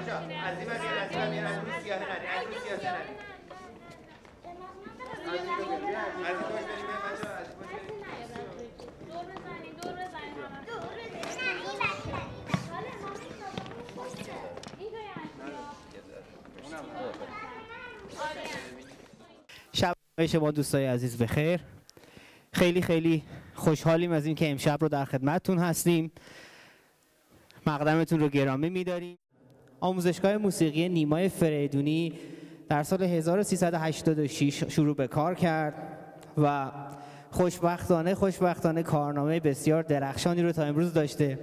شب شما دوستای عزیز بخیر. خیلی خیلی خوشحالیم از این که امشب رو در خدمتتون هستیم. مقدمتون رو گرامی می‌داریم. آموزشگاه موسیقی نیمای فریدونی در سال 1386 شروع به کار کرد و خوشبختانه کارنامه بسیار درخشانی رو تا امروز داشته.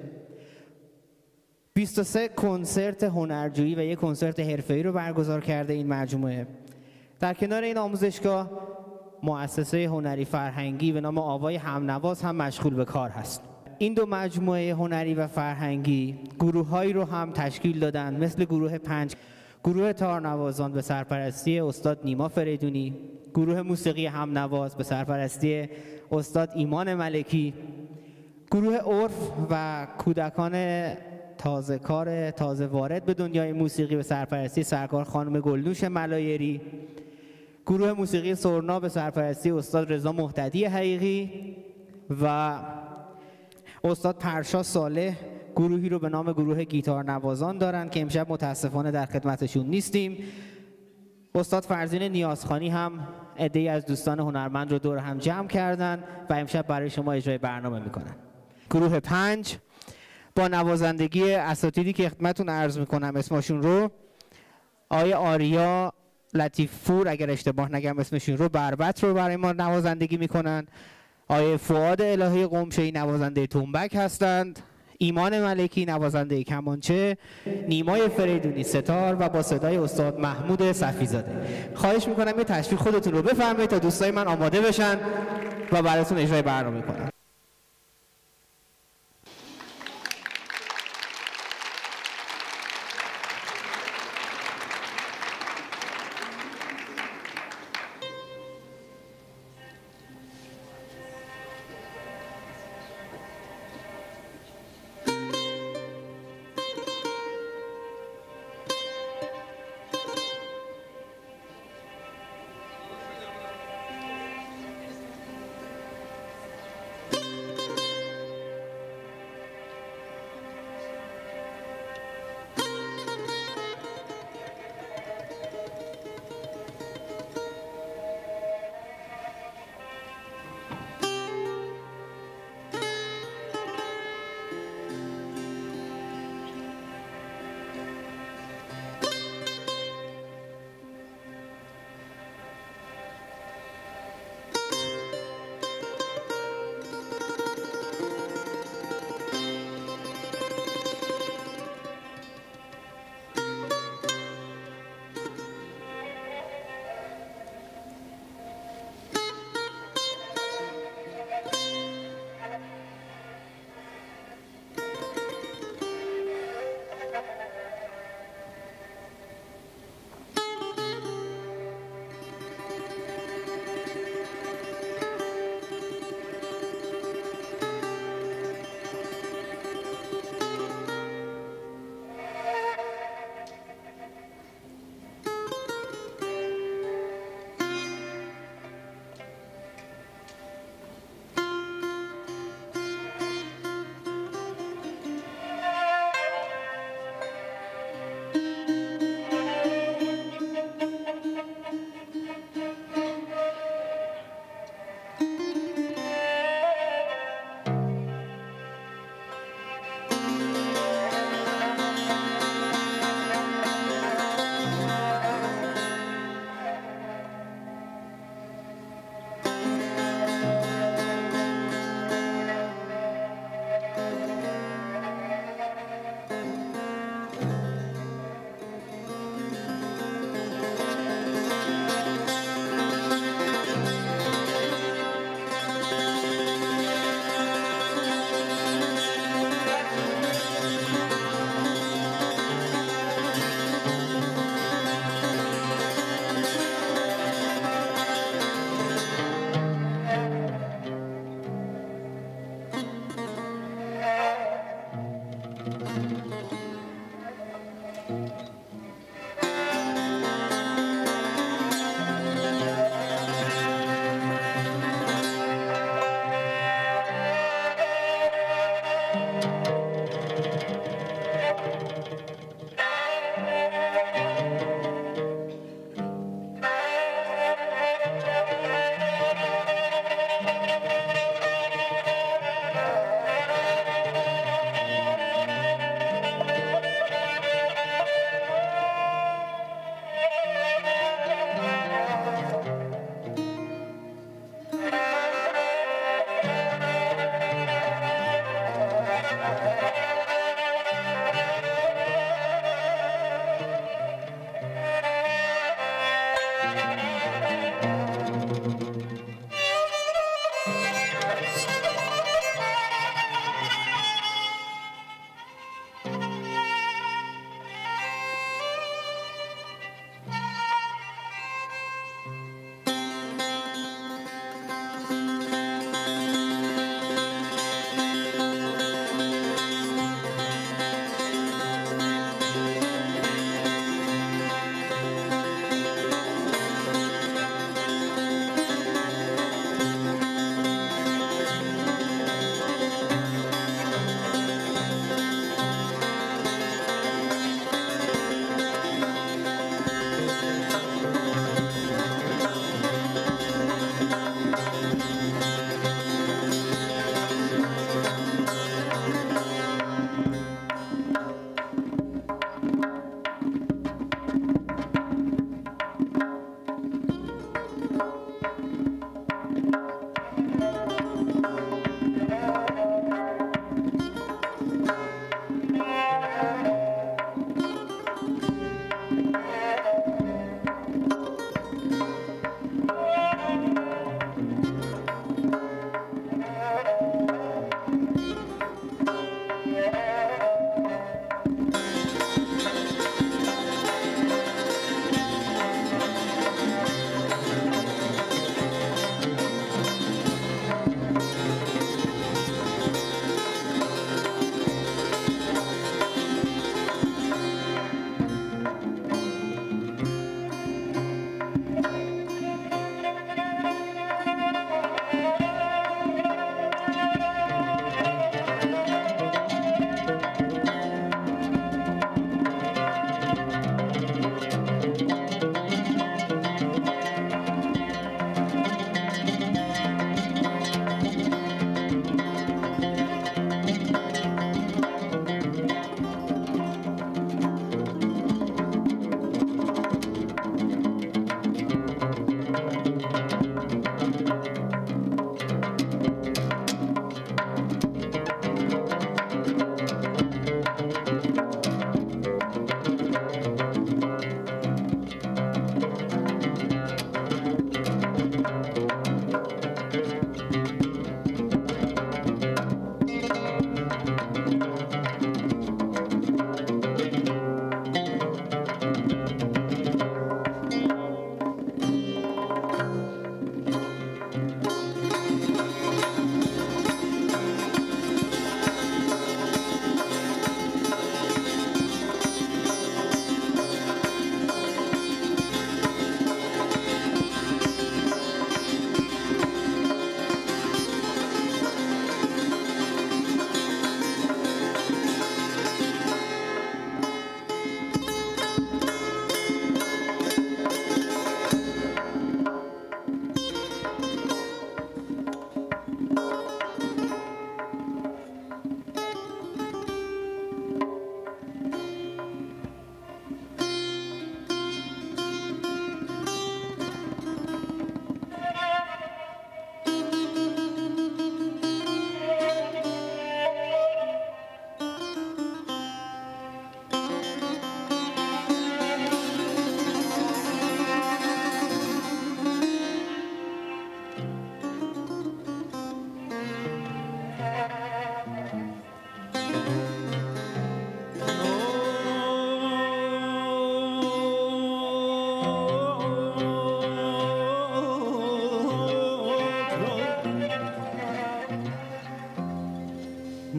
23 کنسرت هنرجویی و یک کنسرت حرفه‌ای رو برگزار کرده این مجموعه. در کنار این آموزشگاه مؤسسه هنری فرهنگی به نام آوای همنواز هم مشغول به کار هست. این دو مجموعه هنری و فرهنگی گروه‌هایی رو هم تشکیل دادن، مثل گروه 5، گروه تارنوازان به سرپرستی استاد نیما فریدونی، گروه موسیقی همنواز به سرپرستی استاد ایمان ملکی، گروه عرف و کودکان تازه کار تازه وارد به دنیای موسیقی به سرپرستی سرکار خانم گلنوش ملایری، گروه موسیقی سرنا به سرپرستی استاد رضا مهتدی حقیقی و استاد پرشا صالح گروهی رو به نام گروه گیتار نوازان دارن که امشب متاسفانه در خدمتشون نیستیم. استاد فرزین نیازخانی هم عده‌ای از دوستان هنرمند رو دور هم جمع کردن و امشب برای شما اجرای برنامه میکنن. گروه 5 با نوازندگی اساتیدی که خدمتتون عرض میکنم اسمشون رو، آقای آریا لطیف پور اگر اشتباه نگم اسمشون رو، بربط رو برای ما نوازندگی میکنن. آقای فؤاد الهی قمشه‌ای نوازنده تنبک هستند. ایمان ملکی نوازنده کمانچه، نیمای فریدونی ستار و با صدای استاد محمود صفیزاده. خواهش میکنم یه تشویق خودتون رو بفرمایید تا دوستای من آماده بشن و براتون اجرای برنامه کنم.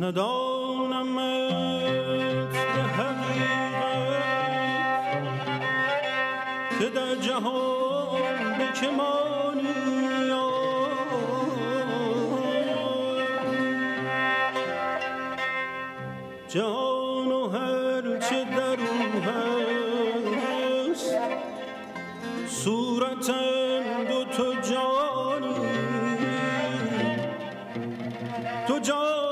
ندانمت به حقیقت که در جهان به که مانی جهان و هر چه در او هست صورتند و تو جانی تو جانی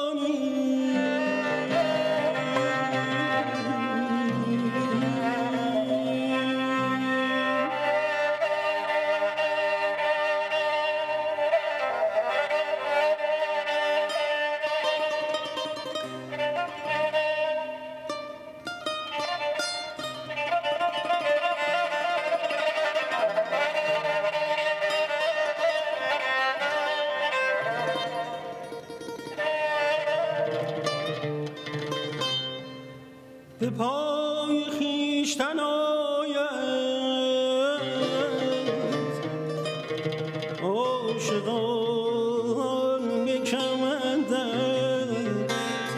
به پای خویشتن آید عاشقان بکمندند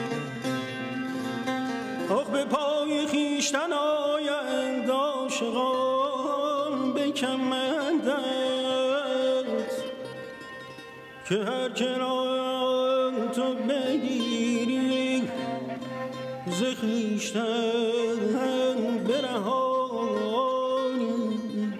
آخ به پای خویشتن آید عاشقان بکمندند که هر که را تو بگیری ز خویشتن برهانی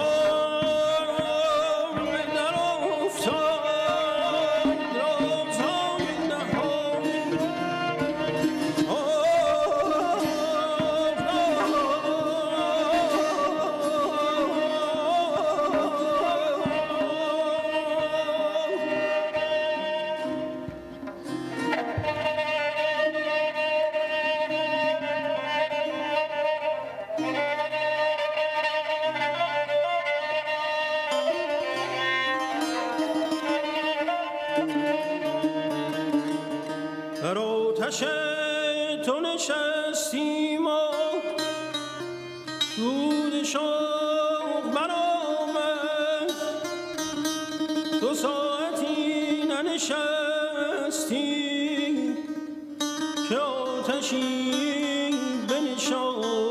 در آتش تو نشستیم و دود شوق برآمد، دو ساعتی ننشستیم که آتشی بنشانی.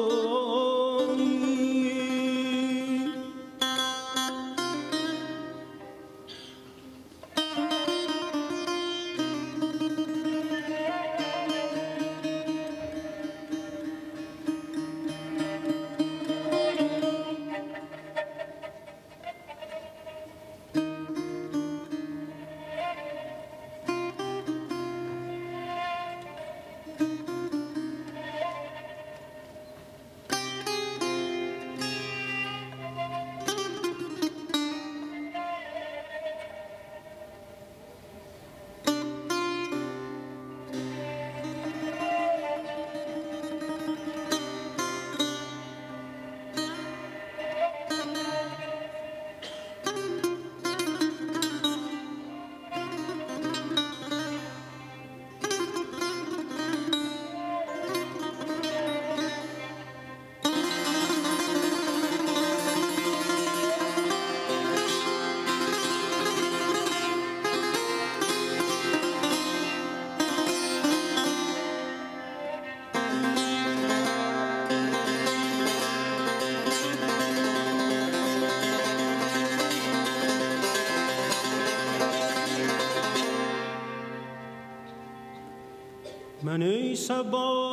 من ای صبا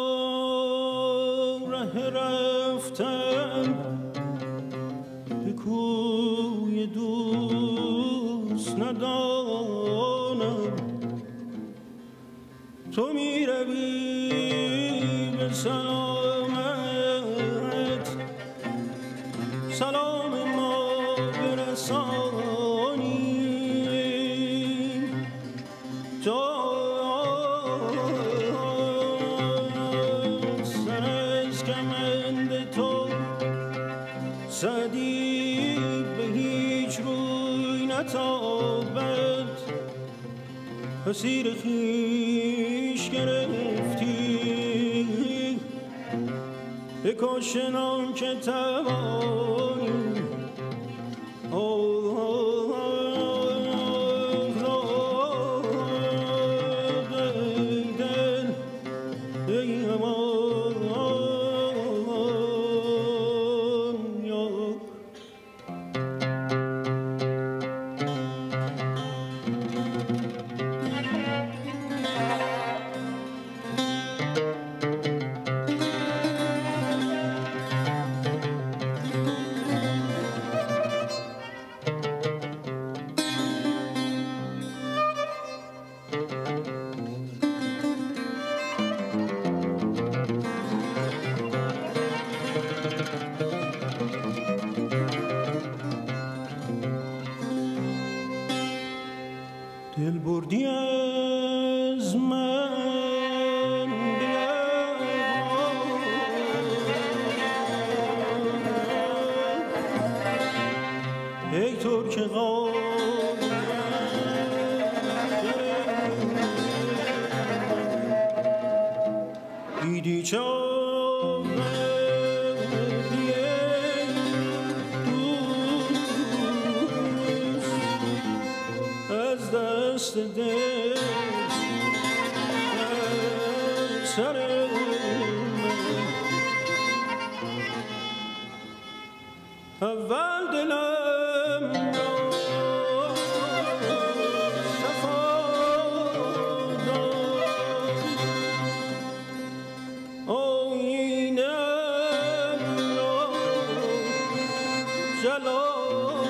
ره رفتم به کوی دوست ندانم، تو می روی به سلامت، سلام ما برسانی. سعدی به هیچ روی نتابد، اسیر خویش گرفتی، بکشنان که توانی. دل بردی از من ای ترک غار، دیدی چون از دست دل سر اول دلم را صفا داد، آینم را سلام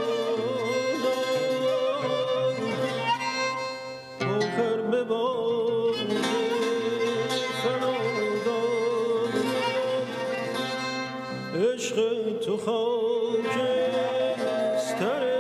آخر به باد فراداد عشق تو خاکستره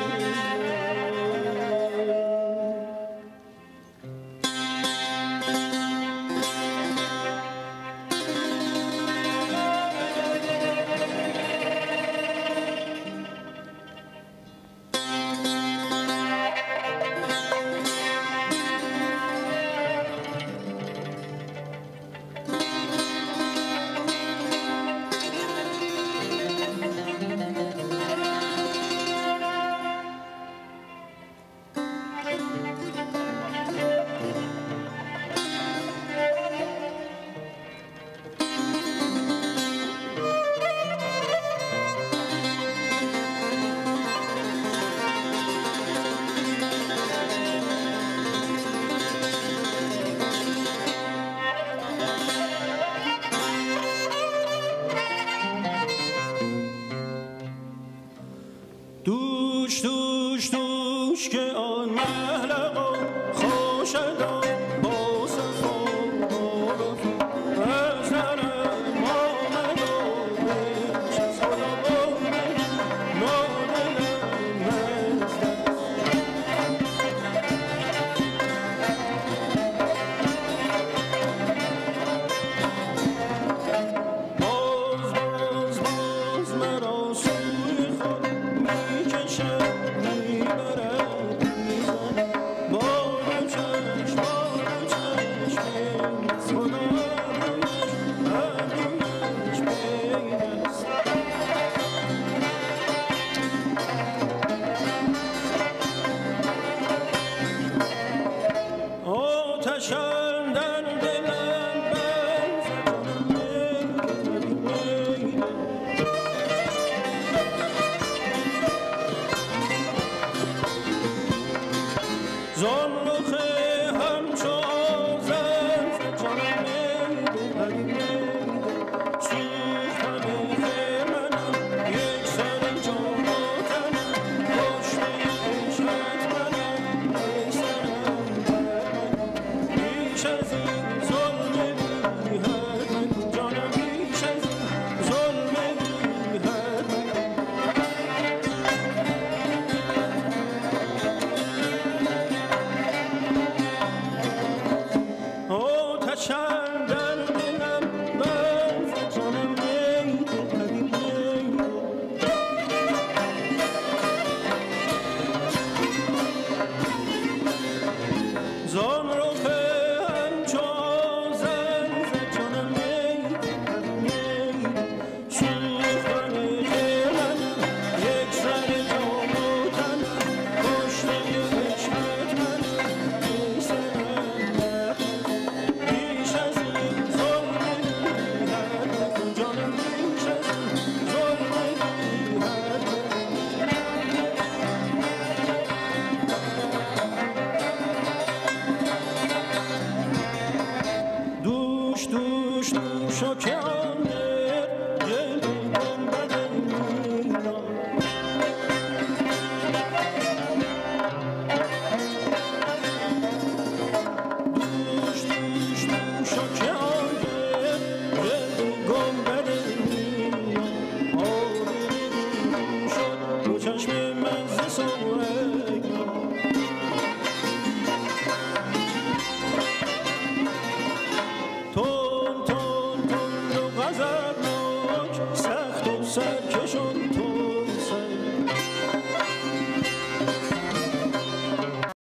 دوش دوش دوش که آن محلقا خوشدا با صفا با وفا از درم آمد و چه صدا بانه مادرم مزد باز باز باز مرا سوی خود میکشد میبرد میزند بارو چشم خدا رویش پیوست آتش اندر دلم برزد میل زان رخ همچو آذر ز جانم میده میده سوختن منم یک سر جان و تنم کشته عشقت منم ای سرم منم بیش از این ظلم بی حد من جانم بیش از این ظلم بی حد من آتش اندر دلم برز جانم میده میده زان رخ همچو آذر ز جانم میده میده سوختن منم یک سر جان و تنم کشته عشقت منم ای سرم بیش از این ظلم بی حد جانم بیش از این ظلم بی حد دوش دوش دوش و که آمد گل گنبد مینا دوش دوش دوش و که آمد گل گنبد مینا آبی شد دو چشم من ز سوینا تون تون تون و غضبناک سخت و سرد